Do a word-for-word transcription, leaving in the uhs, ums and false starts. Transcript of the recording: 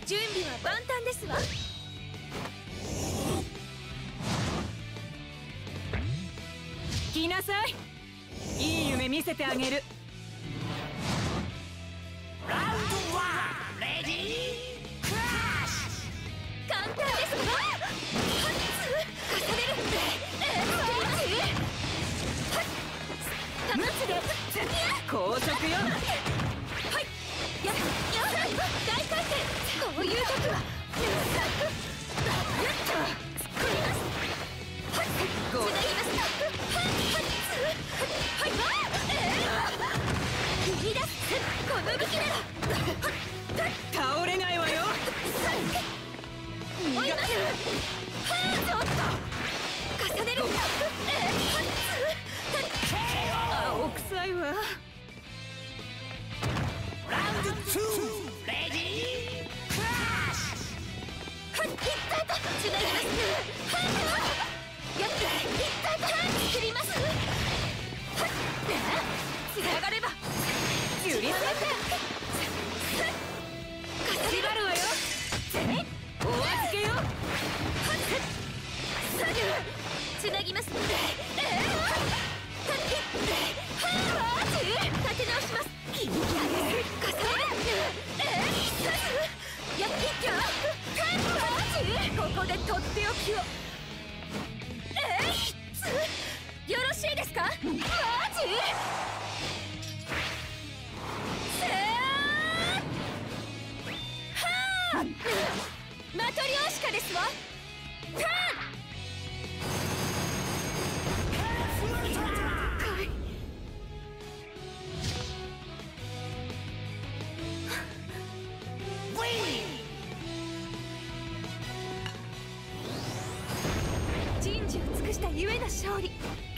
準備は万端ですわ。 来なさい。いい夢見せてあげる。 ラウンドワンレディークラッシュ。 簡単ですわ。重ねる。マジで高速よ。 はいやや大回転。こういう時はゴー。 つなぎます。はい言い出す。この武器なら倒れないわよ。 追います。ちょっと重ねる。 青臭いわ。 ラウンドツーレディークラッシュ。 はいいったとつなぎます。やっていったと切ります。つながればゆりさん縛るわよ。お預けよ。 つなぎます。立て直します。重ねる。やっていっここでとっておきを。よろしいですか。マジマトリョーシカですわ。ターン。人事を尽くしたゆえの勝利。